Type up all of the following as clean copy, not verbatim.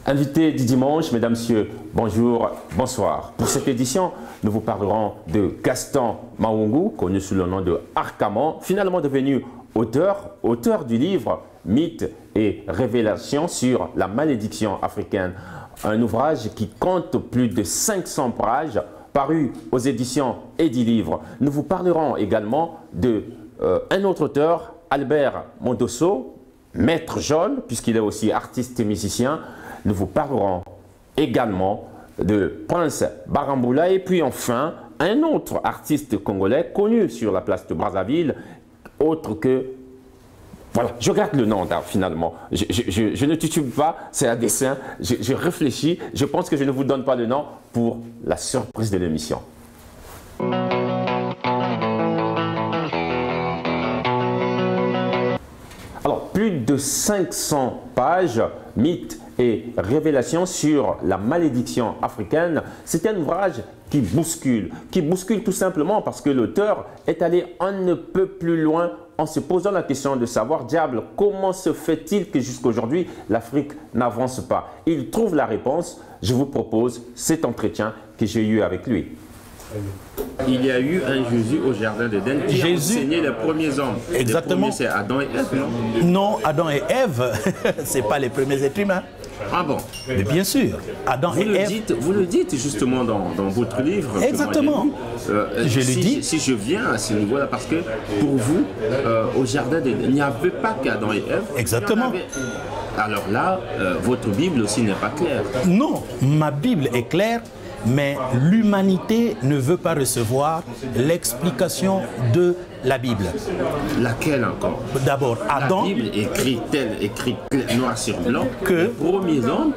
Invité du dimanche, mesdames, messieurs, bonjour, bonsoir. Pour cette édition, nous vous parlerons de Gaston Maungu, connu sous le nom de Arkaman, finalement devenu auteur du livre Mythes et révélations sur la malédiction africaine. Un ouvrage qui compte plus de 500 pages, paru aux éditions Edilivre. Nous vous parlerons également de un autre auteur, Albert Mondosso, maître Jol, puisqu'il est aussi artiste et musicien. Nous vous parlerons également de Prince Baramboula et puis enfin un autre artiste congolais connu sur la place de Brazzaville, autre que... Voilà, je regarde le nom finalement. Je ne titube pas, c'est un dessin. Je réfléchis, je pense que je ne vous donne pas le nom pour la surprise de l'émission. Alors, plus de 500 pages, mythes et révélations sur la malédiction africaine. C'est un ouvrage qui bouscule tout simplement parce que l'auteur est allé on ne peut plus loin en se posant la question de savoir, diable, comment se fait-il que jusqu'aujourd'hui l'Afrique n'avance pas? Il trouve la réponse. Je vous propose cet entretien que j'ai eu avec lui. Il y a eu un Jésus au jardin d'Éden qui a enseigné les premiers hommes. Exactement. Les premiers, c'est Adam et Ève, non? Non, Adam et Ève, ce n'est pas les premiers êtres humains. Ah bon? Mais bien sûr, Adam et Ève... Vous le dites justement dans votre livre. Exactement. Je le dis. Si je viens à ce niveau-là, parce que pour vous, au jardin d'Éden, il n'y avait pas qu'Adam et Ève. Exactement. Alors là, votre Bible aussi n'est pas claire. Non, ma Bible est claire. Mais l'humanité ne veut pas recevoir l'explication de la Bible. Laquelle encore? D'abord, Adam. La Bible écrit noir sur blanc que les premiers hommes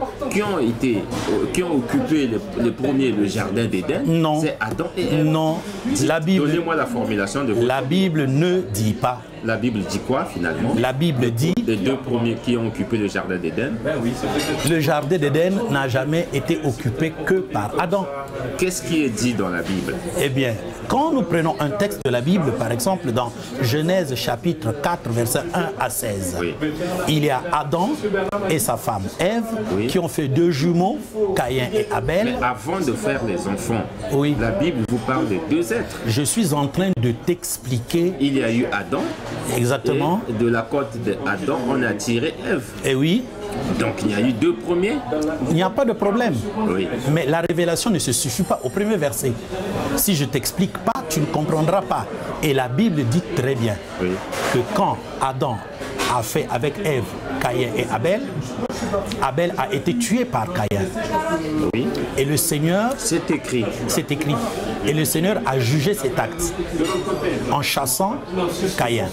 qui ont occupé les premiers le jardin d'Éden, c'est Adam et Ève. Non, la Bible. Donnez-moi la formulation de votre... La Bible ne dit pas. La Bible dit quoi finalement? La Bible dit... Les deux premiers qui ont occupé le jardin d'Éden. Le jardin d'Éden n'a jamais été occupé que par Adam. Qu'est-ce qui est dit dans la Bible? Eh bien, quand nous prenons un texte de la Bible, par exemple dans Genèse chapitre 4, versets 1 à 16, il y a Adam et sa femme Ève qui ont fait deux jumeaux, Caïn et Abel. Mais avant de faire les enfants, la Bible vous parle de deux êtres. Je suis en train de t'expliquer. Il y a eu Adam. Exactement. Et de la côte d'Adam, on a tiré Ève. Et oui. Donc il y a eu deux premiers. Il n'y a pas de problème. Oui. Mais la révélation ne se suffit pas au premier verset. Si je ne t'explique pas, tu ne comprendras pas. Et la Bible dit très bien que quand Adam a fait avec Ève, Caïn et Abel, Abel a été tué par Caïn. Oui. Et le Seigneur... C'est écrit. C'est écrit. Et le Seigneur a jugé cet acte en chassant Caïn.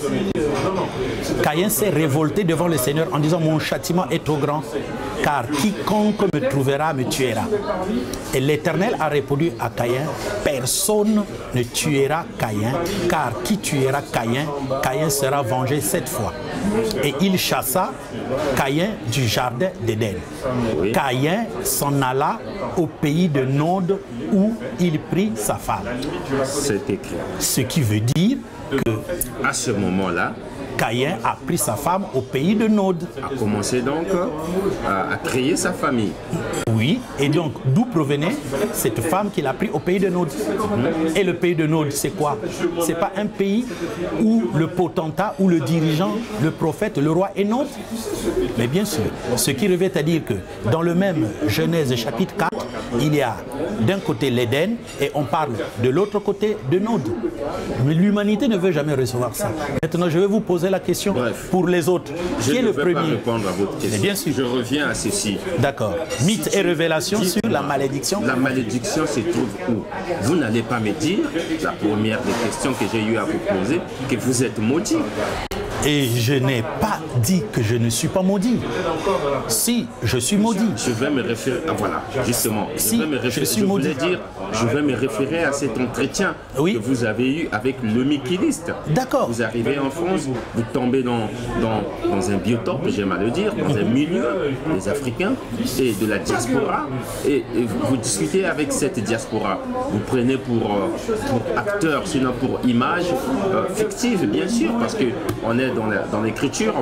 Caïn s'est révolté devant le Seigneur en disant « Mon châtiment est trop grand, car quiconque me trouvera me tuera. » Et l'Éternel a répondu à Caïn « Personne ne tuera Caïn, car qui tuera Caïn, Caïn sera vengé 7 fois. » Et il chassa Caïn du jardin d'Éden. Caïn s'en alla au pays de Nod où il prit sa femme. C'est écrit. Ce qui veut dire que à ce moment-là, Caïn a pris sa femme au pays de Nod. A commencé donc à créer sa famille. Oui, et donc d'où provenait cette femme qu'il a pris au pays de Nod? Et le pays de Nod, c'est quoi? C'est pas un pays où le potentat, ou le dirigeant, le prophète, le roi est Nod? Mais bien sûr, ce qui revient à dire que dans le même Genèse chapitre 4, il y a d'un côté l'Éden et on parle de l'autre côté de Nod. Mais l'humanité ne veut jamais recevoir ça. Maintenant, je vais vous poser la question pour les autres. Qui est le premier? Je ne vais pas répondre à votre question. Mais bien sûr. Je reviens à ceci. D'accord. Mythes et révélations sur la malédiction. La malédiction se trouve où? Vous n'allez pas me dire, la première des questions que j'ai eu à vous poser, que vous êtes maudit. Et je n'ai pas dit que je ne suis pas maudit. Si, je suis maudit. Je vais me référer... Ah voilà, justement. Si, je suis maudit. Je voulais dire je vais me référer à cet entretien que vous avez eu avec le Mikiliste. D'accord. Vous arrivez en France, vous tombez dans un biotope, j'aime à le dire, dans un milieu des Africains et de la diaspora, et vous discutez avec cette diaspora. Vous prenez pour acteur, sinon pour image fictive, bien sûr, parce qu'on est dans l'écriture.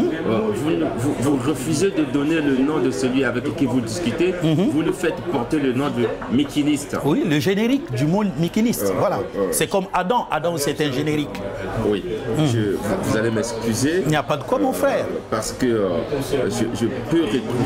Vous refusez de donner le nom de celui avec qui vous discutez, vous le faites porter le nom de Mikiliste. Oui, le générique du mot Mikiliste, voilà. C'est comme Adam, Adam c'est un générique. Oui, vous allez m'excuser. Il n'y a pas de quoi, mon frère. Parce que je peux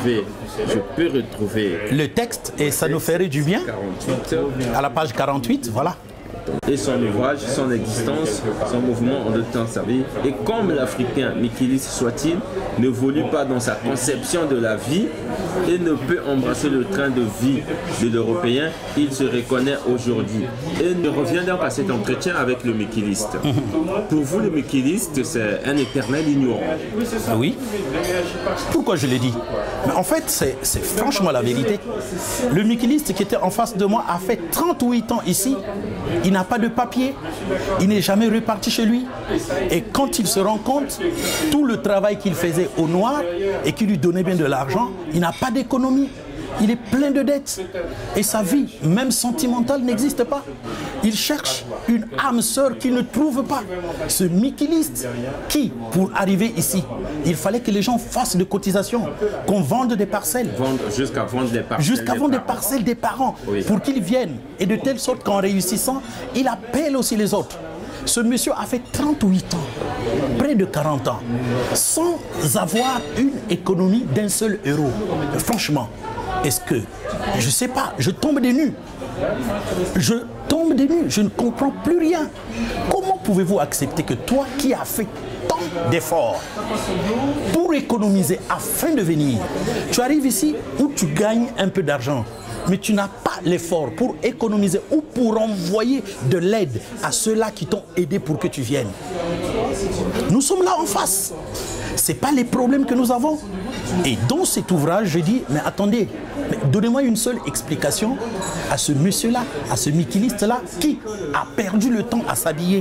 retrouver le texte, et ça nous ferait du bien. 48. À la page 48, voilà. Et son ouvrage, son existence, son mouvement en deux temps servi. Et comme l'Africain, Mikiliste soit-il, n'évolue pas dans sa conception de la vie et ne peut embrasser le train de vie de l'Européen, il se reconnaît aujourd'hui. Et ne revient donc à cet entretien avec le Mikiliste. Pour vous, le Mikiliste, c'est un éternel ignorant. Oui. Pourquoi je l'ai dit? Mais en fait, c'est franchement la vérité. Le Mikiliste qui était en face de moi a fait 38 ans ici. Il n'a pas de papier, il n'est jamais reparti chez lui. Et quand il se rend compte, tout le travail qu'il faisait au noir et qui lui donnait bien de l'argent, il n'a pas d'économie. Il est plein de dettes. Et sa vie, même sentimentale, n'existe pas. Il cherche une âme sœur qu'il ne trouve pas. Ce Mikiliste qui, pour arriver ici, il fallait que les gens fassent des cotisations, qu'on vende des parcelles. Jusqu'à vendre des parcelles. Jusqu'à vendre des parcelles des parents, pour qu'ils viennent. Et de telle sorte qu'en réussissant, il appelle aussi les autres. Ce monsieur a fait 38 ans, près de 40 ans, sans avoir une économie d'un seul euro. Franchement. Est-ce que, je ne sais pas, je tombe des nues. Je tombe des nues, je ne comprends plus rien. Comment pouvez-vous accepter que toi qui as fait tant d'efforts pour économiser afin de venir, tu arrives ici où tu gagnes un peu d'argent, mais tu n'as pas l'effort pour économiser ou pour envoyer de l'aide à ceux-là qui t'ont aidé pour que tu viennes. Nous sommes là en face. Ce n'est pas les problèmes que nous avons. Et dans cet ouvrage, je dis, mais attendez, donnez-moi une seule explication à ce monsieur-là, à ce Mikiliste-là, qui a perdu le temps à s'habiller,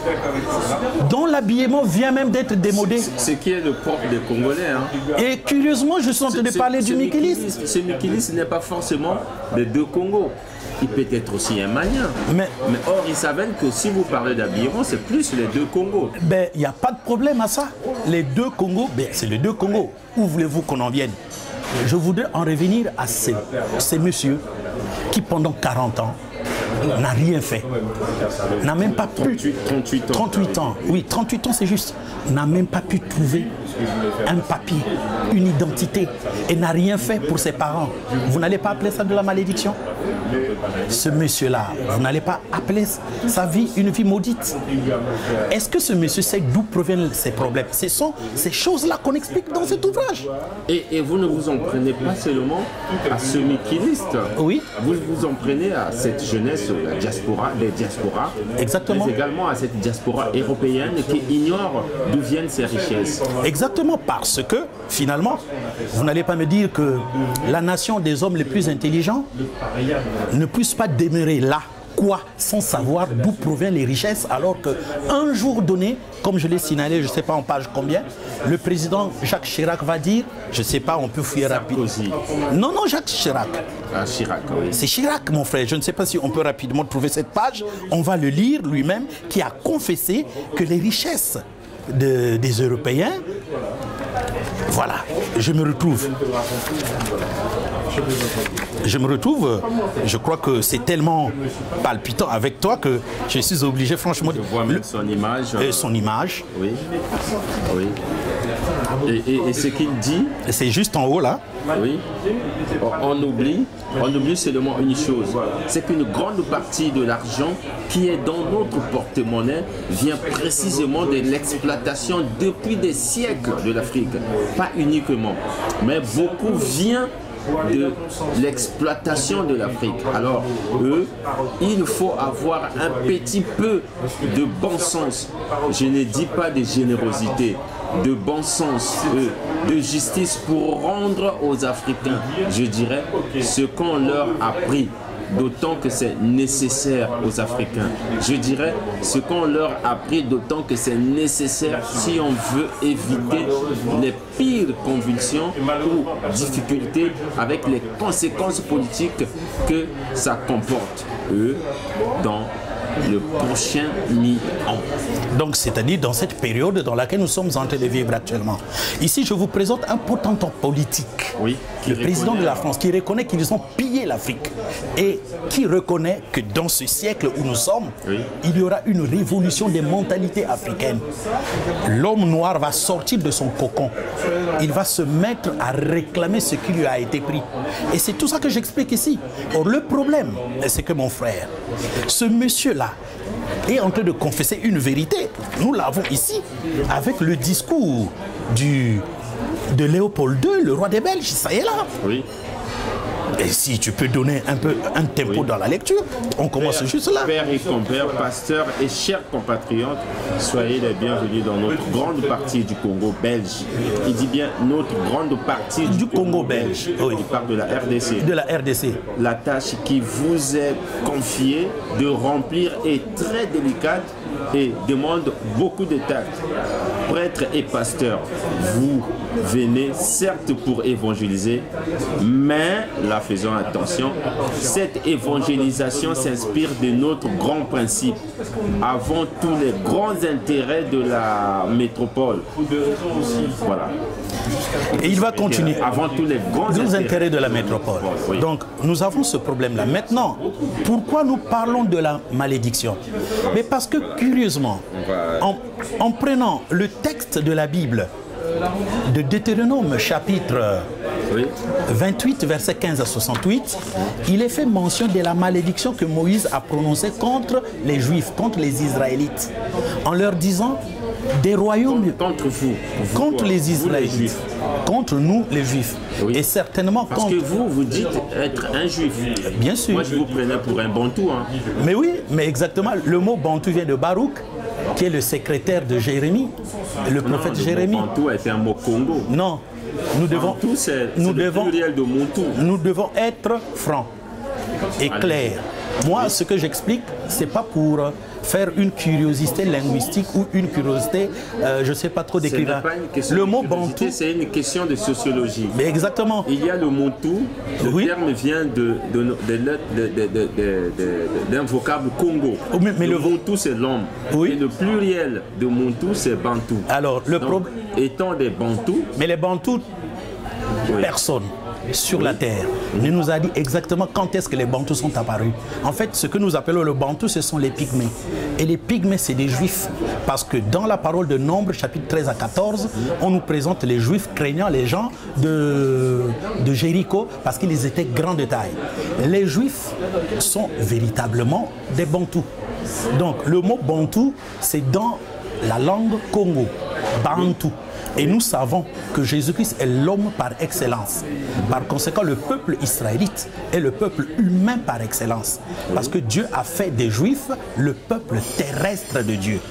dont l'habillement vient même d'être démodé. Ce qui est le propre des Congolais. Hein. Et curieusement, je suis en train de parler du Mikiliste. Ce Mikiliste n'est pas forcément des deux Congos. Il peut être aussi un Malien. Mais or, il s'avère que si vous parlez d'habillement, c'est plus les deux Congos. Ben, il n'y a pas de problème à ça. Les deux Congos, ben, c'est les deux Congos. Où voulez-vous qu'on en vienne? Je voudrais en revenir à ces messieurs qui, pendant 40 ans, n'a rien fait. N'a même pas pu... 38 ans. 38 ans. Oui, 38 ans, c'est juste. N'a même pas pu trouver un papier, une identité, et n'a rien fait pour ses parents. Vous n'allez pas appeler ça de la malédiction? Ce monsieur-là, vous n'allez pas appeler sa vie une vie maudite? Est-ce que ce monsieur sait d'où proviennent ses problèmes? Ce sont ces choses-là qu'on explique dans cet ouvrage. Et vous ne vous en prenez pas seulement à ce Mikiliste. Oui. Vous vous en prenez à cette jeunesse, la diaspora, les diasporas. Exactement. Mais également à cette diaspora européenne qui ignore d'où viennent ces richesses. Exactement, parce que finalement, vous n'allez pas me dire que la nation des hommes les plus intelligents ne puisse pas demeurer là, quoi, sans savoir d'où proviennent les richesses, alors qu'un jour donné, comme je l'ai signalé, je ne sais pas en page combien, le président Jacques Chirac va dire, je ne sais pas, on peut fouiller rapidement. Non, non, Jacques Chirac. Ah, Chirac, oui. C'est Chirac, mon frère. Je ne sais pas si on peut rapidement trouver cette page. On va le lire lui-même, qui a confessé que les richesses des Européens, voilà, je me retrouve, je crois que c'est tellement palpitant avec toi que je suis obligé franchement de voir son image. Son image. Oui. Oui. Et ce qu'il dit. C'est juste en haut là. Oui. On oublie seulement une chose. C'est qu'une grande partie de l'argent qui est dans notre porte-monnaie vient précisément de l'exploitation depuis des siècles de l'Afrique. Pas uniquement, mais beaucoup vient de l'exploitation de l'Afrique. Alors, il faut avoir un petit peu de bon sens. Je ne dis pas de générosité, de bon sens, de justice pour rendre aux Africains, je dirais, ce qu'on leur a pris. d'autant que c'est nécessaire aux Africains. Je dirais ce qu'on leur a appris, d'autant que c'est nécessaire si on veut éviter les pires convulsions ou difficultés avec les conséquences politiques que ça comporte, eux, dans le prochain mi-an. Donc, c'est-à-dire dans cette période dans laquelle nous sommes en train de vivre actuellement. Ici, je vous présente un potentat politique, oui, le président de la France, qui reconnaît qu'ils ont pillé l'Afrique et qui reconnaît que dans ce siècle où nous sommes, oui, il y aura une révolution des mentalités africaines. L'homme noir va sortir de son cocon. Il va se mettre à réclamer ce qui lui a été pris. Et c'est tout ça que j'explique ici. Or, le problème, c'est que mon frère, ce monsieur-là, est en train de confesser une vérité. Nous l'avons ici avec le discours de Léopold II, le roi des Belges. Ça y est là. Oui. Et si tu peux donner un peu un tempo, oui, dans la lecture, on commence juste là. Pères et compères, pasteurs et chers compatriotes, soyez les bienvenus dans notre grande partie du Congo belge. Il dit bien notre grande partie du Congo belge. Oui. Il parle de la RDC. De la RDC. La tâche qui vous est confiée de remplir est très délicate et demande beaucoup de tact. Prêtres et pasteurs, vous venez certes pour évangéliser, mais là faisons attention, cette évangélisation s'inspire de notre grand principe, avant tous les grands intérêts de la métropole. Voilà. Et il va continuer. Avant tous les grands intérêts de la métropole. Oui. Donc nous avons ce problème-là. Maintenant, pourquoi nous parlons de la malédiction? Mais parce que curieusement, en prenant le texte de la Bible, de Deutéronome chapitre 28, versets 15 à 68, il est fait mention de la malédiction que Moïse a prononcée contre les Juifs, contre les Israélites, en leur disant des royaumes contre vous, contre les Israélites, contre nous les Juifs, oui, et certainement parce contre... que vous dites être un Juif. Bien sûr. Moi je vous prenais pour un Bantou. Hein. Mais oui, mais exactement, le mot Bantou vient de Baruch, qui est le secrétaire de Jérémie, le prophète Jérémie. Bantou est un mot Congo. Non, nous devons, Bantou, c'est le pluriel de Montou. Nous devons être francs et clairs. Moi, ce que j'explique, c'est pas pour faire une curiosité linguistique ou une curiosité, je ne sais pas trop d'écrivain. Le mot Bantou, c'est une question de sociologie. Mais exactement. Il y a le Montou, le terme vient d'un vocable Congo. Mais le Montou, c'est l'homme. Oui. Et le pluriel de Montou, c'est Bantou. Alors, le problème. Étant des Bantous. Mais les Bantous, oui, personne sur la terre ne nous a dit exactement quand est-ce que les Bantous sont apparus. En fait, ce que nous appelons le Bantou, ce sont les Pygmées. Et les Pygmées, c'est des Juifs. Parce que dans la parole de Nombre, chapitre 13 à 14, on nous présente les Juifs craignant les gens de Jéricho parce qu'ils étaient grands de taille. Les Juifs sont véritablement des Bantous. Donc, le mot Bantou, c'est dans la langue Congo. Bantou. Et nous savons que Jésus-Christ est l'homme par excellence. Par conséquent, le peuple israélite est le peuple humain par excellence. Parce que Dieu a fait des Juifs le peuple terrestre de Dieu.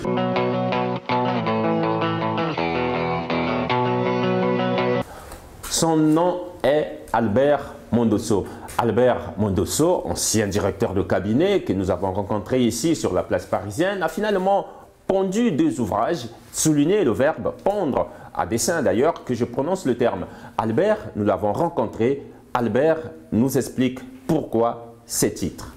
Son nom est Albert Mondosso. Albert Mondosso, ancien directeur de cabinet que nous avons rencontré ici sur la place parisienne, a finalement pondu 2 ouvrages, souligné le verbe pondre, à dessein d'ailleurs que je prononce le terme. Albert, nous l'avons rencontré. Albert nous explique pourquoi ces titres.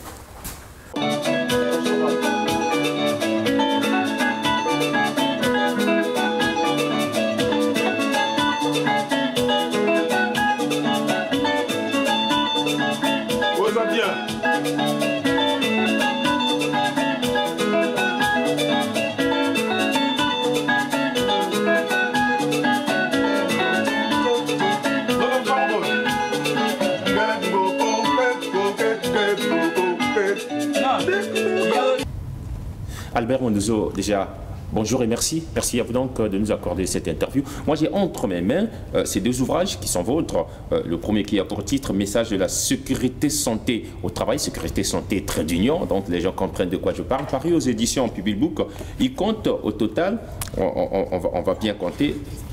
Albert Mondosso, déjà, bonjour et merci. Merci à vous donc de nous accorder cette interview. Moi, j'ai entre mes mains ces 2 ouvrages qui sont vôtres. Le premier qui a pour titre « Message de la sécurité santé au travail », sécurité santé trait d'union, donc les gens comprennent de quoi je parle, paru aux éditions Public Book. Il compte au total, on va bien compter,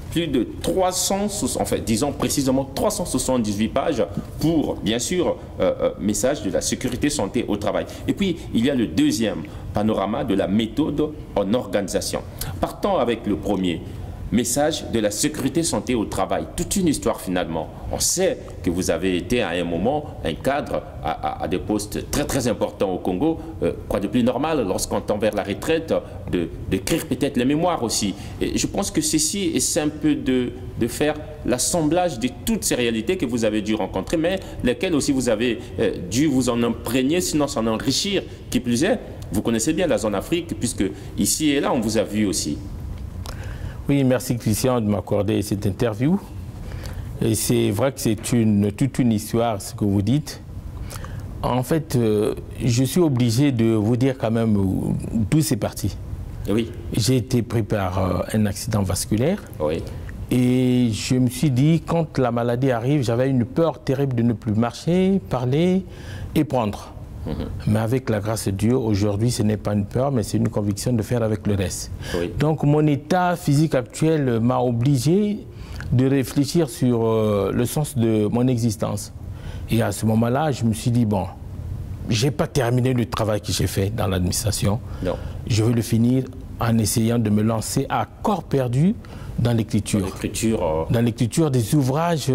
plus de 300, en fait, disons précisément 378 pages pour, bien sûr, message de la sécurité santé au travail. Et puis, il y a le deuxième panorama de la méthode en organisation. Partons avec le premier. Message de la sécurité santé au travail, toute une histoire finalement. On sait que vous avez été à un moment un cadre à des postes très très importants au Congo. Quoi de plus normal lorsqu'on tend vers la retraite d'écrire peut-être les mémoires aussi. Et je pense que ceci c'est un peu de faire l'assemblage de toutes ces réalités que vous avez dû rencontrer, mais lesquelles aussi vous avez dû vous en imprégner, sinon s'en enrichir. Qui plus est, vous connaissez bien la zone Afrique, puisque ici et là on vous a vu aussi. Oui, merci Christian de m'accorder cette interview. Et c'est vrai que c'est toute une histoire, ce que vous dites. En fait, je suis obligé de vous dire quand même d'où c'est parti. Oui. J'ai été pris par un accident vasculaire. Oui. Et je me suis dit, quand la maladie arrive, j'avais une peur terrible de ne plus marcher, parler et prendre. Mais avec la grâce de Dieu, aujourd'hui, ce n'est pas une peur, mais c'est une conviction de faire avec le reste. Oui. Donc, mon état physique actuel m'a obligé de réfléchir sur le sens de mon existence. Et à ce moment-là, je me suis dit, bon, je n'ai pas terminé le travail que j'ai fait dans l'administration. Je veux le finir en essayant de me lancer à corps perdu dans l'écriture. Dans l'écriture des ouvrages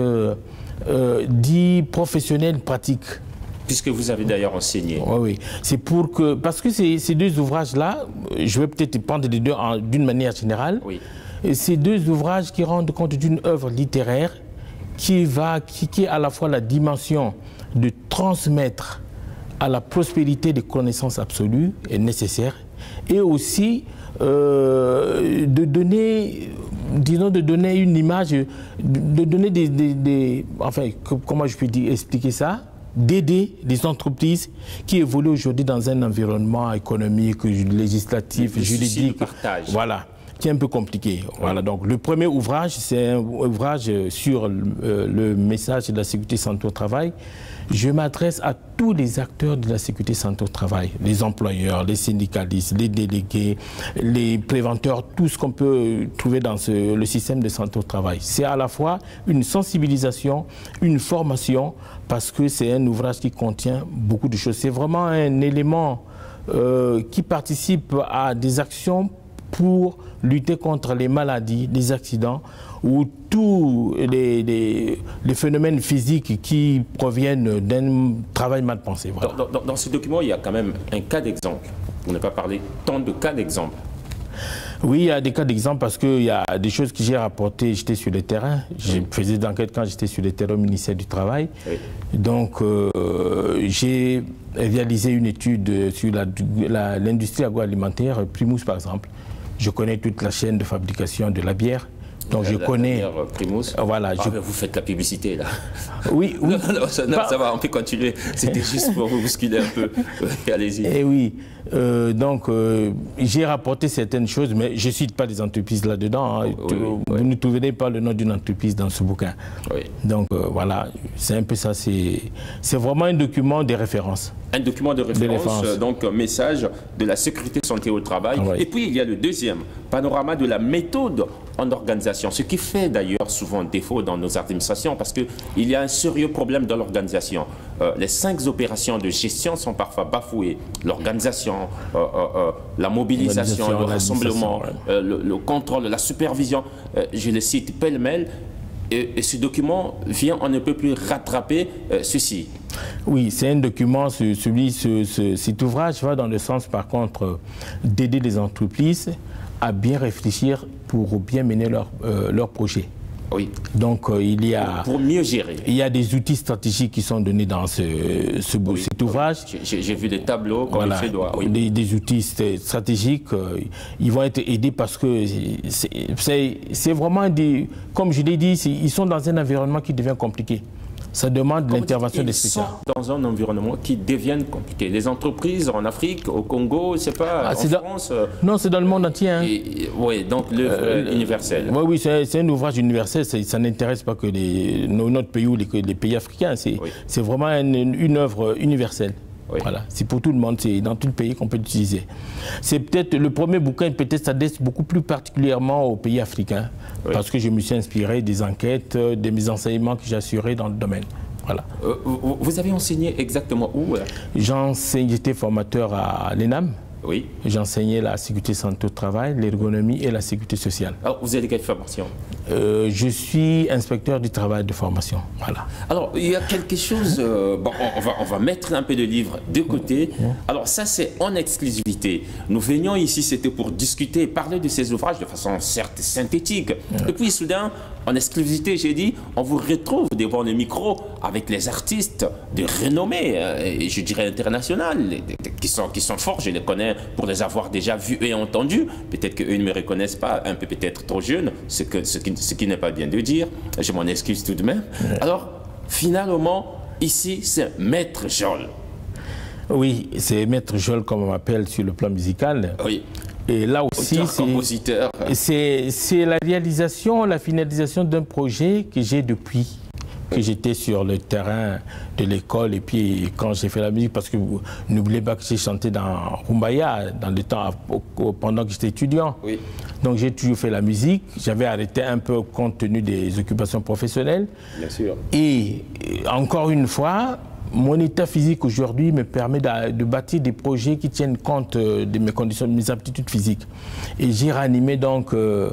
dits professionnels pratiques. Puisque vous avez d'ailleurs enseigné. Oui, oui. C'est pour que... Parce que ces deux ouvrages-là, je vais peut-être prendre les deux d'une manière générale. Oui. Ces deux ouvrages qui rendent compte d'une œuvre littéraire qui est à la fois la dimension de transmettre à la prospérité des connaissances absolues et nécessaires, et aussi de donner, disons, de donner une image, de donner enfin, comment je peux expliquer ça, d'aider les entreprises qui évoluent aujourd'hui dans un environnement économique, législatif, juridique, voilà, qui est un peu compliqué. Voilà, donc le premier ouvrage, c'est un ouvrage sur le message de la sécurité santé au travail. Je m'adresse à tous les acteurs de la sécurité santé au travail, les employeurs, les syndicalistes, les délégués, les préventeurs, tout ce qu'on peut trouver dans le système de santé au travail. C'est à la fois une sensibilisation, une formation, parce que c'est un ouvrage qui contient beaucoup de choses. C'est vraiment un élément qui participe à des actions pour lutter contre les maladies, les accidents ou tous les phénomènes physiques qui proviennent d'un travail mal pensé. Voilà. Dans ce document, il y a quand même un cas d'exemple. Vous n'avez pas parlé tant de cas d'exemple. Oui, il y a des cas d'exemple parce qu'il y a des choses que j'ai rapportées, j'étais sur le terrain. Je faisais d'enquête quand j'étais sur le terrain au ministère du Travail. Oui. Donc, j'ai réalisé une étude sur l'industrie agroalimentaire, Primus par exemple. Je connais toute la chaîne de fabrication de la bière. Donc je connais. Primus. Voilà. Vous faites la publicité là. Oui, oui. Non, ça va, on peut continuer. C'était juste pour vous bousculer un peu. Allez-y. Et oui. Donc j'ai rapporté certaines choses, mais je ne cite pas des entreprises là-dedans. Hein. Vous ne trouverez pas le nom d'une entreprise dans ce bouquin. Oui. Donc voilà, c'est un peu ça. C'est vraiment un document de référence. Un document de référence, donc message de la sécurité santé au travail. Oui. Et puis il y a le deuxième, panorama de la méthode en organisation, ce qui fait d'ailleurs souvent défaut dans nos administrations parce qu'il y a un sérieux problème dans l'organisation. Les 5 opérations de gestion sont parfois bafouées. L'organisation, la mobilisation, le rassemblement, le contrôle, la supervision, je les cite pêle-mêle. Et ce document vient, on ne peut plus rattraper ceci. Oui, c'est un document, cet ouvrage va dans le sens par contre d'aider les entreprises à bien réfléchir pour bien mener leur projet. Oui. Donc il y a... Pour mieux gérer. Il y a des outils stratégiques qui sont donnés dans cet ouvrage. J'ai vu des tableaux comme il se doit. Oui. Des outils stratégiques, ils vont être aidés parce que c'est vraiment des... Comme je l'ai dit, ils sont dans un environnement qui devient compliqué. Ça demande l'intervention des spécialistes. Dans un environnement qui devient compliqué. Les entreprises en Afrique, au Congo, c'est pas en France. Non, c'est dans le monde entier. Hein. Oui, donc l'œuvre universelle. Oui, c'est un ouvrage universel. Ça n'intéresse pas que notre pays ou les pays africains. C'est vraiment une œuvre universelle. Oui. Voilà, c'est pour tout le monde, c'est dans tout le pays qu'on peut l'utiliser. C'est peut-être le premier bouquin, peut-être s'adresse beaucoup plus particulièrement aux pays africains, oui. Parce que je me suis inspiré des enquêtes, de mes enseignements que j'ai assurés dans le domaine. Voilà. Vous avez enseigné exactement où? J'étais formateur à l'ENAM. Oui. J'enseignais la sécurité santé au travail, l'ergonomie et la sécurité sociale. Alors, vous avez quelle formation? Je suis inspecteur du travail de formation. Voilà. Alors, il y a quelque chose... bon, on va mettre un peu de livres de côté. Alors, ça, c'est en exclusivité. Nous venions ici, c'était pour discuter, parler de ces ouvrages de façon certes synthétique. Et puis, soudain, en exclusivité, j'ai dit, on vous retrouve devant le micro avec les artistes de renommée, je dirais internationale, qui sont forts, je les connais pour les avoir déjà vus et entendus. Peut-être qu'eux ne me reconnaissent pas, un peu peut-être trop jeune, ce qui n'est pas bien de dire. Je m'en excuse tout de même. Alors, finalement, ici, c'est Maître Jol. Oui, c'est Maître Jol, comme on m'appelle sur le plan musical. Oui. Et là aussi, c'est la réalisation, la finalisation d'un projet que j'ai depuis que j'étais sur le terrain de l'école et puis quand j'ai fait la musique, parce que n'oubliez pas que j'ai chanté dans Rumbaya dans le temps pendant que j'étais étudiant. Oui. Donc j'ai toujours fait la musique, j'avais arrêté un peu compte tenu des occupations professionnelles. Bien sûr. Et encore une fois, mon état physique aujourd'hui me permet de bâtir des projets qui tiennent compte de mes conditions, de mes aptitudes physiques. Et j'ai ranimé donc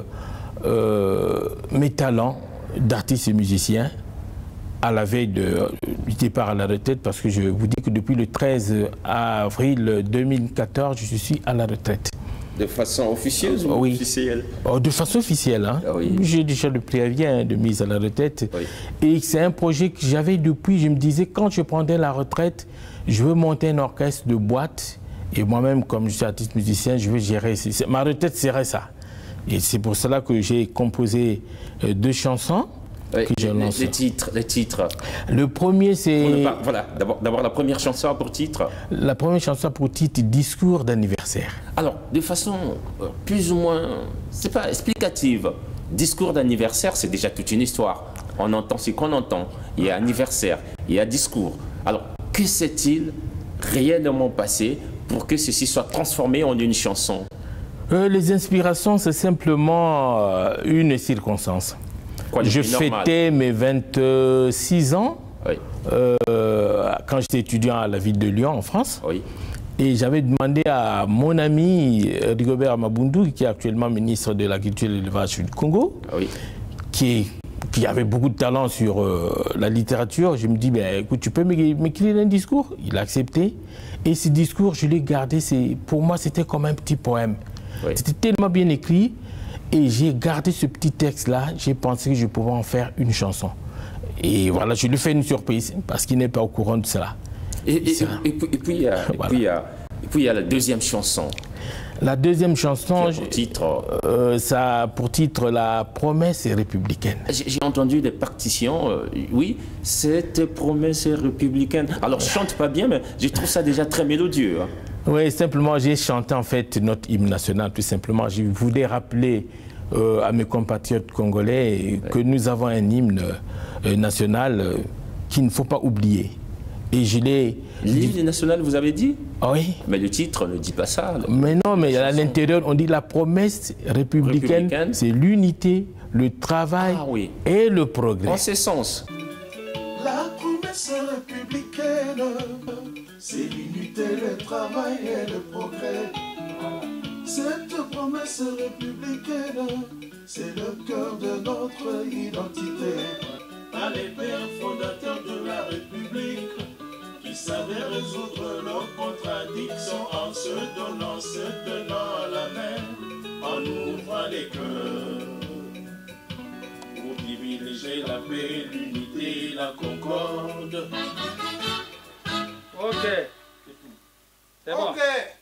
mes talents d'artiste et musicien à la veille du départ à la retraite, parce que je vous dis que depuis le 13 avril 2014, je suis à la retraite. De façon officieuse ou oui. Officielle? De façon officielle. Hein. Ah oui. J'ai déjà le préavis de mise à la retraite. Oui. Et c'est un projet que j'avais depuis, je me disais, quand je prendrais la retraite, je veux monter un orchestre de boîte. Et moi-même, comme je suis artiste musicien, je veux gérer. Ma retraite serait ça. Et c'est pour cela que j'ai composé 2 chansons. Oui, les titres. Le premier, c'est... Voilà, d'abord la première chanson pour titre. La première chanson pour titre, Discours d'anniversaire. Alors, de façon plus ou moins, c'est pas explicative. Discours d'anniversaire, c'est déjà toute une histoire. On entend ce qu'on entend. Il y a anniversaire, il y a discours. Alors, que s'est-il réellement passé pour que ceci soit transformé en une chanson? Les inspirations, c'est simplement une circonstance. Je fêtais mes 26 ans oui. Quand j'étais étudiant à la ville de Lyon, en France. Oui. Et j'avais demandé à mon ami Rigobert Mabundu, qui est actuellement ministre de la Culture et de l'Élevage du Congo, oui. qui avait beaucoup de talent sur la littérature. Je me dis, ben, écoute, tu peux m'écrire un discours? Il a accepté. Et ce discours, je l'ai gardé. Pour moi, c'était comme un petit poème. Oui. C'était tellement bien écrit. Et j'ai gardé ce petit texte-là, j'ai pensé que je pouvais en faire une chanson. Et voilà, je lui fais une surprise, parce qu'il n'est pas au courant de cela. Et puis il y a la deuxième chanson. La deuxième chanson, pour titre La promesse républicaine. J'ai entendu des partitions, oui, cette promesse républicaine. Alors je chante pas bien, mais je trouve ça déjà très mélodieux. Hein. Oui, simplement, j'ai chanté en fait notre hymne national, tout simplement. Je voulais rappeler à mes compatriotes congolais que nous avons un hymne national qu'il ne faut pas oublier. Et je l'ai... L'hymne national, vous avez dit? Oui. Mais le titre ne dit pas ça. Mais non, mais à l'intérieur, on dit la promesse républicaine, c'est l'unité, le travail et le progrès. En ce sens. La promesse républicaine, c'est l'unité, le travail et le progrès. Cette promesse républicaine, c'est le cœur de notre identité. Par les pères fondateurs de la République, qui savaient résoudre leurs contradictions en se tenant la main, en ouvrant les cœurs. Pour privilégier la paix, l'unité, la concorde. Ok. C'est bon.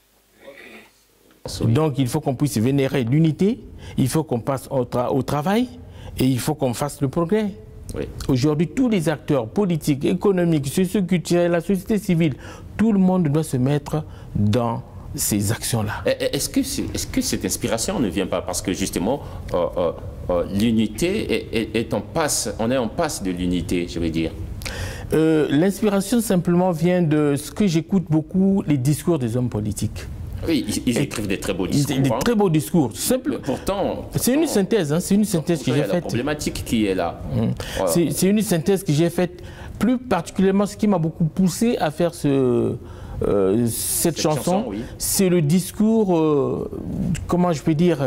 Ok. Donc il faut qu'on puisse vénérer l'unité, il faut qu'on passe au travail et il faut qu'on fasse le progrès. Oui. Aujourd'hui, tous les acteurs politiques, économiques, socioculturels, la société civile, tout le monde doit se mettre dans ces actions-là. Est-ce que cette inspiration ne vient pas parce que justement l'unité est en passe, on est en passe de l'unité, je veux dire? L'inspiration simplement vient de ce que j'écoute beaucoup, les discours des hommes politiques. Oui, ils écrivent des très beaux discours. Des très beaux discours. Simple. Pourtant, c'est une synthèse, hein, c'est une synthèse que j'ai faite. La problématique qui est là. Voilà. C'est une synthèse que j'ai faite. Plus particulièrement, ce qui m'a beaucoup poussé à faire cette chanson, oui. C'est le discours, comment je peux dire,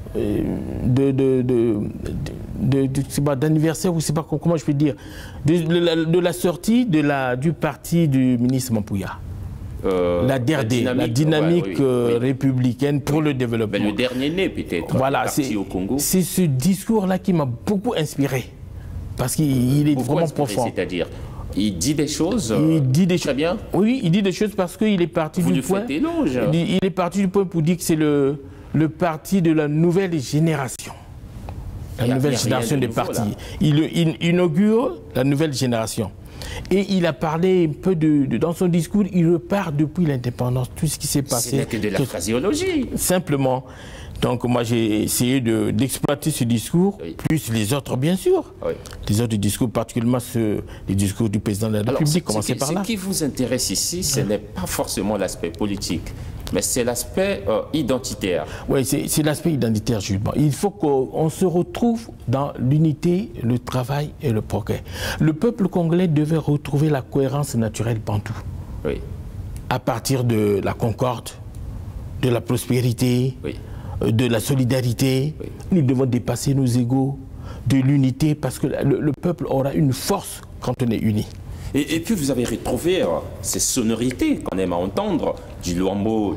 d'anniversaire, ou c'est pas comment je peux dire, de la sortie du parti du ministre Mampouya. La DRD, la dynamique républicaine pour le développement. Ben, le dernier né peut-être, voilà, parti au Congo. C'est ce discours-là qui m'a beaucoup inspiré. Parce qu'il est vraiment profond. C'est-à-dire, il dit des choses. Il dit des très bien. Oui, il dit des choses parce qu'il est parti du point. Il est parti du point pour dire que c'est le parti de la nouvelle génération. La nouvelle génération des partis. Il inaugure la nouvelle génération. Et il a parlé un peu dans son discours, il repart depuis l'indépendance, tout ce qui s'est passé. C'est que de la phraséologie. Simplement. Donc moi j'ai essayé d'exploiter ce discours, oui. Plus les autres bien sûr. Oui. Les autres discours, particulièrement les discours du président de la République, commencez par là. Ce qui vous intéresse ici, ce n'est pas forcément l'aspect politique, mais c'est l'aspect identitaire. Oui, c'est l'aspect identitaire, justement. Il faut qu'on se retrouve dans l'unité, le travail et le progrès. Le peuple congolais devait retrouver la cohérence naturelle bantou. Oui. À partir de la concorde, de la prospérité, oui. De la solidarité, oui. Nous devons dépasser nos égos, de l'unité, parce que le peuple aura une force quand on est uni. Et puis vous avez retrouvé ces sonorités qu'on aime à entendre, du luambo,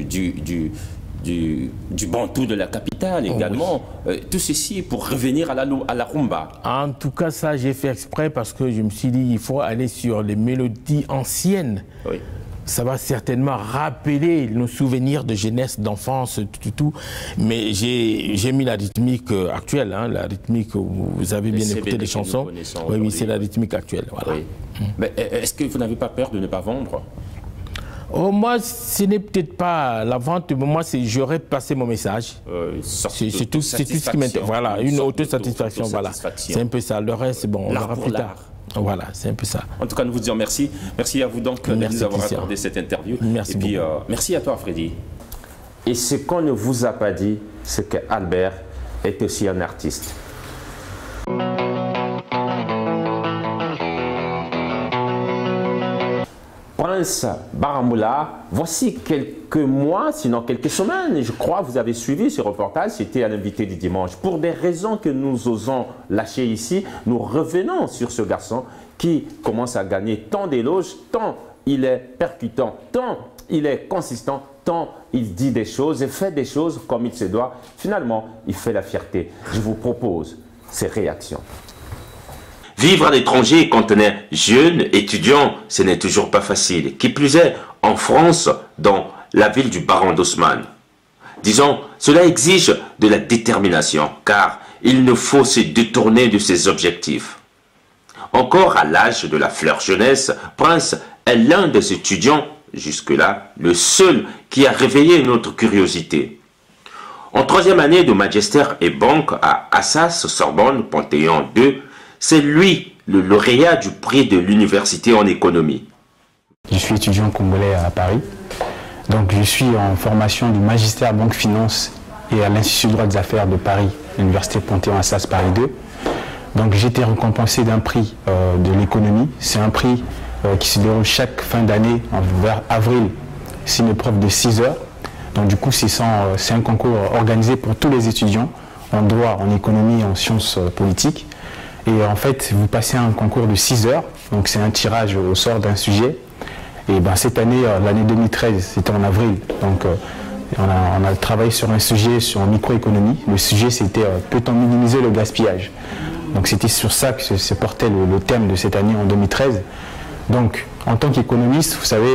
du bantou de la capitale également. Oui. Tout ceci pour revenir à la rumba. En tout cas, ça j'ai fait exprès parce que je me suis dit il faut aller sur les mélodies anciennes. Oui. Ça va certainement rappeler nos souvenirs de jeunesse, d'enfance, tout. Mais j'ai mis la rythmique actuelle, hein, la rythmique, vous avez bien écouté les chansons. Oui, c'est la rythmique actuelle. Voilà. Oui. Mais est-ce que vous n'avez pas peur de ne pas vendre? Oh, moi, ce n'est peut-être pas la vente, mais moi, j'aurais passé mon message. C'est tout ce qui m'intéresse. Voilà, une autosatisfaction. Voilà. C'est un peu ça. Le reste, bon, on verra plus tard. Voilà, c'est un peu ça. En tout cas, nous vous disons merci. Merci à vous donc de nous avoir accordé cette interview. Merci beaucoup. Et puis, merci à toi, Freddy. Et ce qu'on ne vous a pas dit, c'est qu'Albert est aussi un artiste. Prince Baramoula, voici quelques mois, sinon quelques semaines, je crois, vous avez suivi ce reportage, c'était un invité du dimanche. Pour des raisons que nous osons lâcher ici, nous revenons sur ce garçon qui commence à gagner tant d'éloges, tant il est percutant, tant il est consistant, tant il dit des choses et fait des choses comme il se doit. Finalement, il fait la fierté. Je vous propose ces réactions. Vivre à l'étranger quand on est jeune, étudiant, ce n'est toujours pas facile. Qui plus est, en France, dans la ville du Baron d'Haussmann. Disons, cela exige de la détermination, car il ne faut se détourner de ses objectifs. Encore à l'âge de la fleur jeunesse, Prince est l'un des étudiants, jusque-là, le seul qui a réveillé notre curiosité. En troisième année de Magister et Banque à Assas, Sorbonne, Panthéon 2, c'est lui, le lauréat du prix de l'université en économie. Je suis étudiant congolais à Paris. Donc je suis en formation du magistère Banque Finance et à l'Institut de droit des affaires de Paris, l'université Panthéon-Assas Paris 2. Donc j'ai été récompensé d'un prix de l'économie. C'est un prix qui se déroule chaque fin d'année, vers avril. C'est une épreuve de 6 heures. Donc du coup c'est un concours organisé pour tous les étudiants en droit, en économie et en sciences politiques. Et en fait, vous passez un concours de 6 heures, donc c'est un tirage au sort d'un sujet. Et ben, cette année, l'année 2013, c'était en avril, donc on a travaillé sur un sujet sur microéconomie. Le sujet, c'était peut-on minimiser le gaspillage? Donc c'était sur ça que se portait le thème de cette année en 2013. Donc, en tant qu'économiste, vous savez,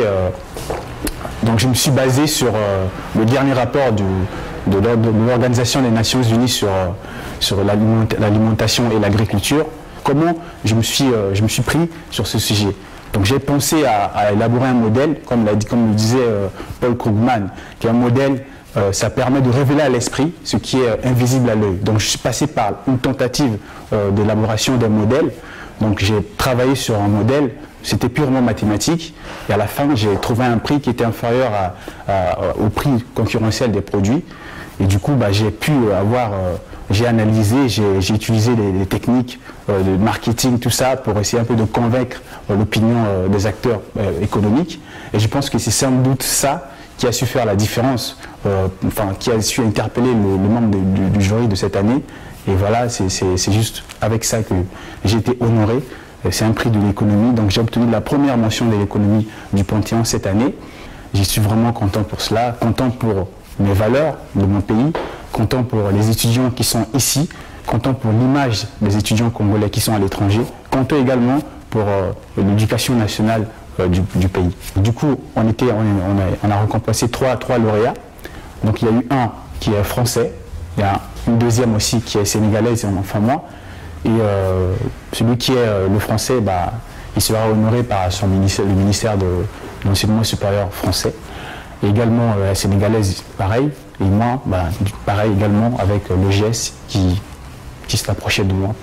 donc je me suis basé sur le dernier rapport de l'Organisation des Nations Unies sur l'alimentation et l'agriculture. Comment je me suis pris sur ce sujet. Donc j'ai pensé à élaborer un modèle, comme le disait Paul Krugman, qui est un modèle, ça permet de révéler à l'esprit ce qui est invisible à l'œil. Donc je suis passé par une tentative d'élaboration d'un modèle Donc j'ai travaillé sur un modèle, c'était purement mathématique, et à la fin j'ai trouvé un prix qui était inférieur au prix concurrentiel des produits. Et du coup, j'ai pu avoir, j'ai analysé, j'ai utilisé les techniques de marketing, tout ça, pour essayer un peu de convaincre l'opinion des acteurs économiques. Et je pense que c'est sans doute ça qui a su faire la différence, qui a su interpeller le membre du jury de cette année. Et voilà, c'est juste avec ça que j'ai été honoré. C'est un prix de l'économie, donc j'ai obtenu la première mention de l'économie du Panthéon cette année. J'y suis vraiment content pour cela, content pour mes valeurs de mon pays, content pour les étudiants qui sont ici, content pour l'image des étudiants congolais qui sont à l'étranger, content également pour l'éducation nationale du pays. Du coup, on a récompensé trois lauréats. Donc il y a eu un qui est français, il y a une deuxième aussi qui est sénégalaise, enfin moi. Et celui qui est le français, il sera honoré par le ministère de l'enseignement supérieur français. Et également la sénégalaise, pareil. Et moi, pareil également avec l'OGS qui s'est approché de moi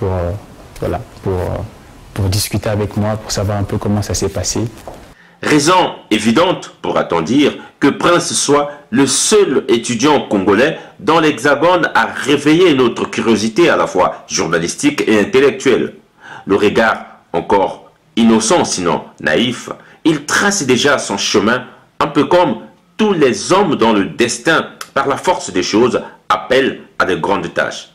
pour discuter avec moi, pour savoir un peu comment ça s'est passé. Raison évidente, pourra-t-on dire, que Prince soit le seul étudiant congolais dans l'Hexagone à réveiller notre curiosité à la fois journalistique et intellectuelle. Le regard encore innocent, sinon naïf, il trace déjà son chemin, un peu comme tous les hommes dont le destin, par la force des choses, appelle à de grandes tâches.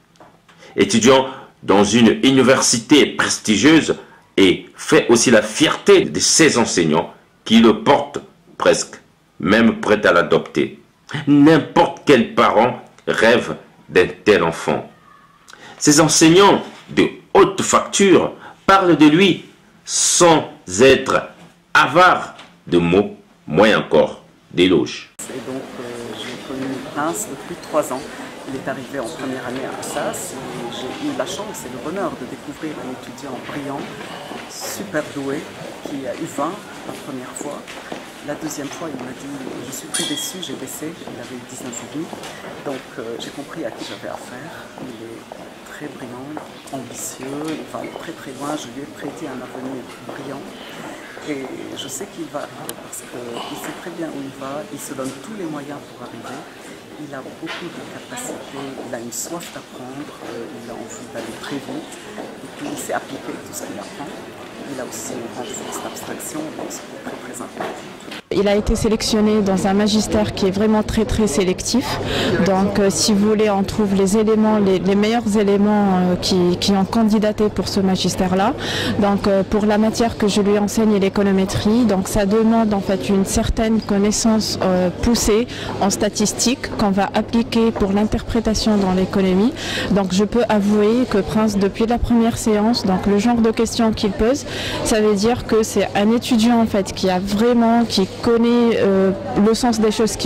Étudiant dans une université prestigieuse, et fait aussi la fierté de ses enseignants qui le portent presque, même prêt à l'adopter. N'importe quel parent rêve d'un tel enfant. Ces enseignants de haute facture parlent de lui sans être avares de mots, moins encore d'éloges. Et donc j'ai connu Prince depuis 3 ans. Il est arrivé en première année à Assas et j'ai eu la chance et le bonheur de découvrir un étudiant brillant, super doué, qui a eu 20 la première fois. La deuxième fois, il m'a dit « Je suis très déçu, j'ai baissé ». Il avait 19 ans. Donc j'ai compris à qui j'avais affaire. Il est très brillant, ambitieux, il va très très loin. Je lui ai prédit un avenir brillant. Et je sais qu'il va arriver parce qu'il sait très bien où il va, il se donne tous les moyens pour arriver. Il a beaucoup de capacités, il a une soif d'apprendre, il a envie d'aller très vite, et puis il sait appliquer tout ce qu'il apprend. Il a aussi une grande force d'abstraction, donc c'est très très important. Il a été sélectionné dans un magistère qui est vraiment très très sélectif. Donc si vous voulez, on trouve les éléments, les meilleurs éléments qui ont candidaté pour ce magistère-là. Donc pour la matière que je lui enseigne, l'économétrie, donc ça demande en fait une certaine connaissance poussée en statistique qu'on va appliquer pour l'interprétation dans l'économie. Donc je peux avouer que Prince, depuis la première séance, donc le genre de questions qu'il pose, ça veut dire que c'est un étudiant en fait qui connaît le sens des choses, qui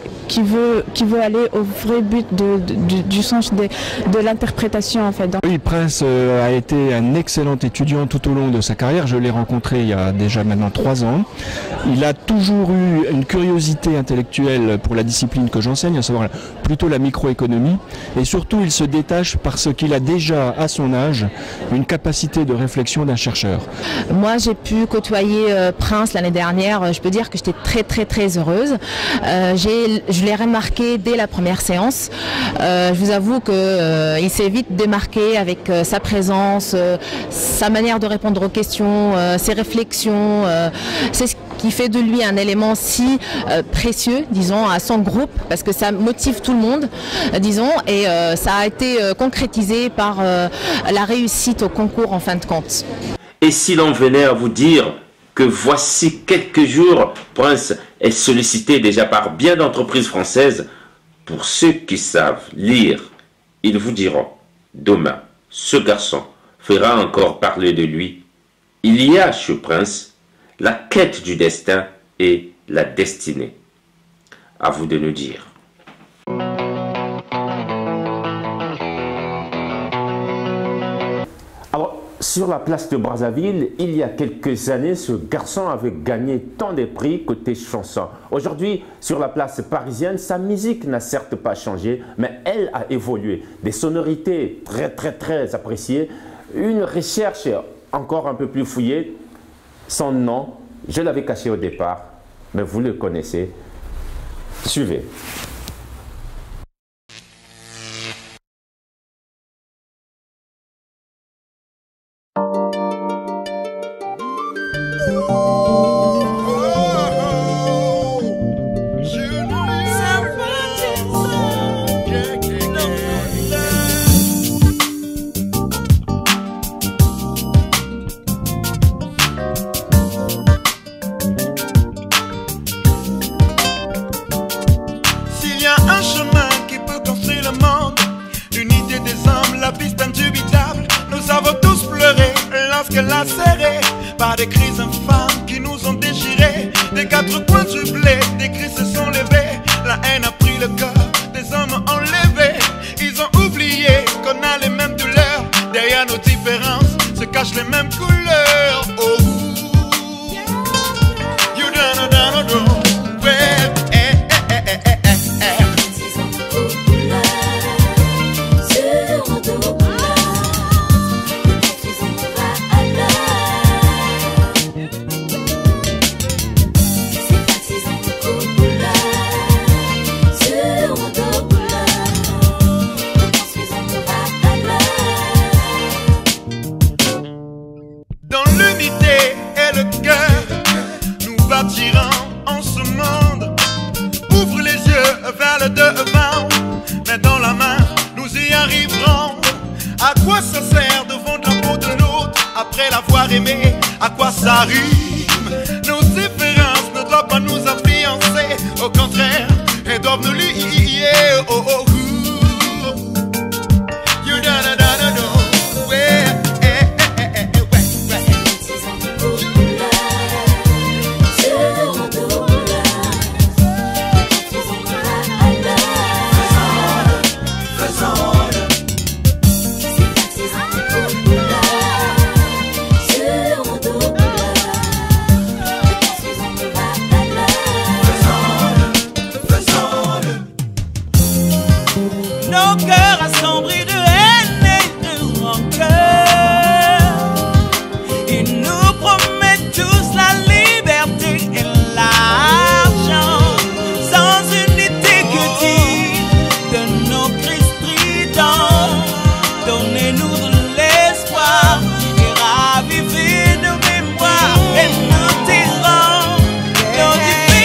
veut aller au vrai but du sens de l'interprétation en fait. Oui, Prince a été un excellent étudiant tout au long de sa carrière. Je l'ai rencontré il y a déjà maintenant 3 ans. Il a toujours eu une curiosité intellectuelle pour la discipline que j'enseigne, à savoir plutôt la microéconomie. Et surtout, il se détache parce qu'il a déjà, à son âge, une capacité de réflexion d'un chercheur. Moi, j'ai pu côtoyer Prince l'année dernière. Je peux dire que j'étais très très très heureuse. Je l'ai remarqué dès la première séance. Je vous avoue qu'il s'est vite démarqué avec sa présence, sa manière de répondre aux questions, ses réflexions. C'est ce qui fait de lui un élément si précieux, disons, à son groupe, parce que ça motive tout le monde, disons, et ça a été concrétisé par la réussite au concours en fin de compte. Et si l'on venait à vous dire que voici quelques jours, Prince est sollicité déjà par bien d'entreprises françaises, pour ceux qui savent lire, ils vous diront, demain, ce garçon fera encore parler de lui. Il y a chez Prince la quête du destin et la destinée. À vous de nous dire. Sur la place de Brazzaville, il y a quelques années, ce garçon avait gagné tant de prix côté chanson. Aujourd'hui, sur la place parisienne, sa musique n'a certes pas changé, mais elle a évolué. Des sonorités très appréciées, une recherche encore un peu plus fouiller. Son nom, je l'avais caché au départ, mais vous le connaissez. Suivez. Par des crises infâmes qui nous ont déchirés. Des quatre coins du blé, des cris se sont levés. La haine a pris le cœur des hommes enlevés. Ils ont oublié qu'on a les mêmes douleurs. Derrière nos différences se cachent les mêmes couleurs. Oh, you don't know, well, en ce monde. Ouvre les yeux vers le devant, mais dans la main, nous y arriverons. À quoi ça sert de vendre la peau de l'autre après l'avoir aimé? À quoi ça rime? Nos différences ne doivent pas nous influencer, au contraire, elles doivent nous lier. Oh, oh, oh. You don't know, ouais. Nos cœurs assombris de haine et de rancœur. Ils nous promettent tous la liberté et l'argent. Sans unité, que dire de nos cris stridents? Donnez-nous de l'espoir et ravivez nos mémoires et nos tyrans, nos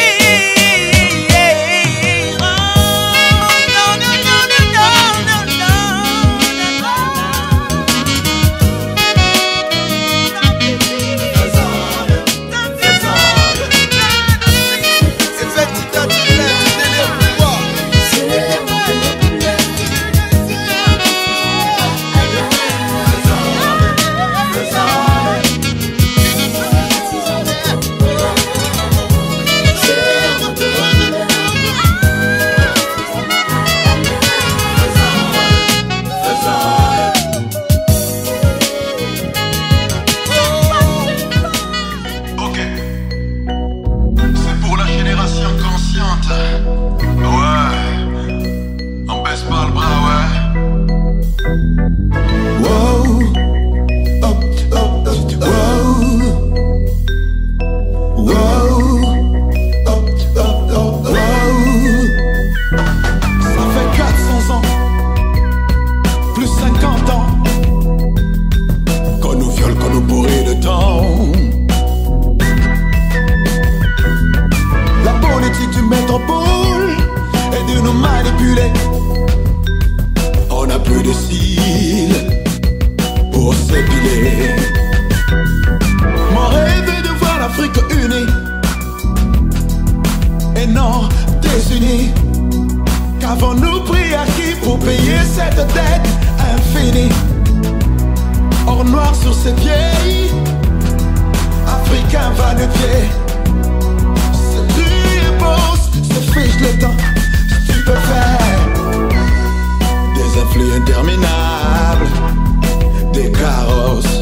Qu'avons-nous pris à qui pour payer cette dette infinie? Or noir sur ses pieds, Africain va le pied. Ce tu es beau, se fiche le temps. Si tu peux faire des influx interminables, des carrosses,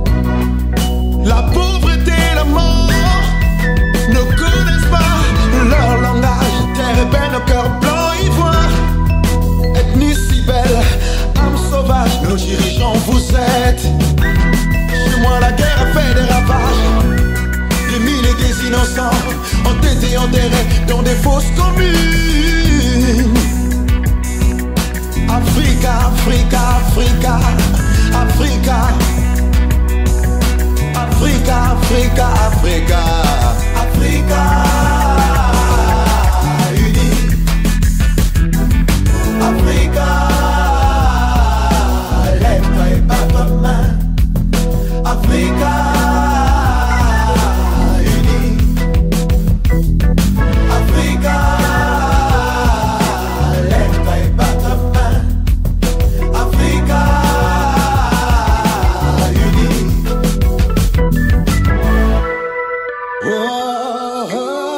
la pauvreté et la mort ne connaissent pas leur langage. Terre et peine, au cœur blanc ivoire, ethnie si belle, âme sauvage. Nos dirigeants, vous êtes chez moi la innocents ont été enterrés dans des fosses communes. Africa, Africa, Africa, Africa, Africa, Africa, Africa, Africa unie. Africa, lève-toi et bats ta main. Africa unie. Africa, lève-toi et bats ta main. Africa unie. Oh, oh,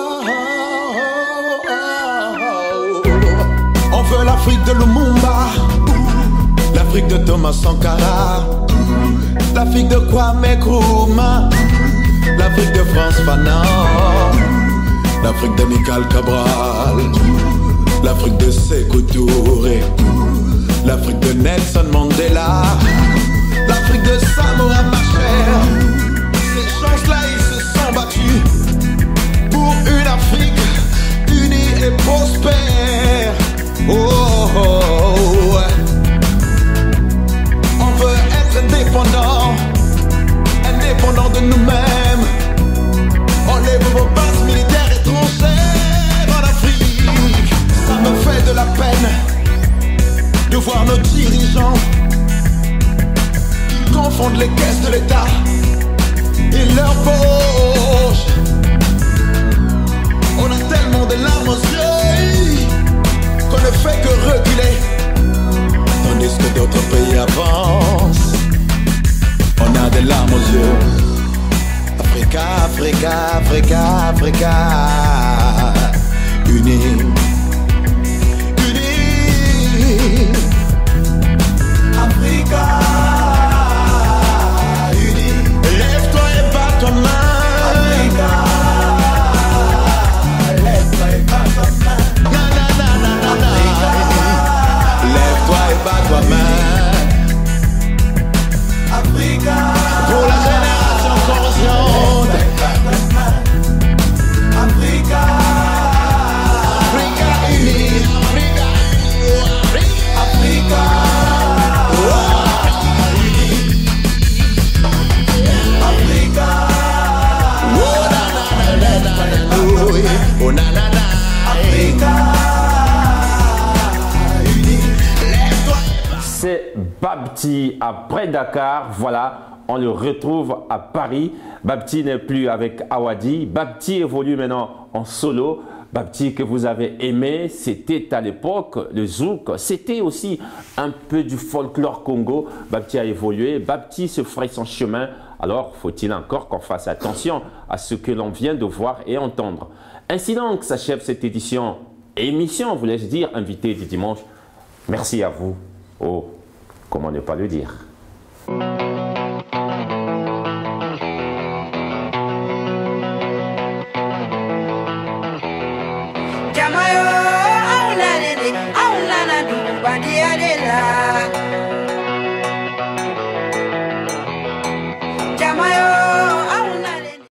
oh, oh. On veut l'Afrique de Lumumba, l'Afrique de Thomas Sankara, l'Afrique de Kwame Nkrumah, l'Afrique de France Fanon, l'Afrique de Michael Cabral, l'Afrique de Sékou Touré, l'Afrique de Nelson Mandela, l'Afrique de Samora Machel. Ces gens-là, ils se sont battus pour une Afrique unie et prospère. Oh, oh, oh. On veut être indépendant, indépendant de nous-mêmes. Enlève vos bases militaires étrangères en Afrique. Ça me fait de la peine de voir nos dirigeants qui confondent les caisses de l'État et leurs poches. On a tellement de larmes aux yeux qu'on ne fait que reculer, tandis que d'autres pays avancent. On a des larmes aux yeux. Africa, Africa, Africa, Africa unie. Unie. Africa unie. Lève-toi et bats ta main. Africa, lève-toi et bats ta main. Na, na, na, na, na, na. Lève-toi et bats ta main. Africa, pour la génération consciente. Africa, Africa unie. Africa, Africa, Africa, oh na na na na na, oh na na na, Africa unie. C'est Babty après Dakar, voilà, on le retrouve à Paris. Babty n'est plus avec Awadi, Babty évolue maintenant en solo. Babty que vous avez aimé, c'était à l'époque le zouk, c'était aussi un peu du folklore Congo. Babty a évolué, Babty se ferait son chemin. Alors faut-il encore qu'on fasse attention à ce que l'on vient de voir et entendre. Ainsi donc s'achève cette émission, voulais-je dire, invité du dimanche. Merci à vous. Oh, comment ne pas le dire.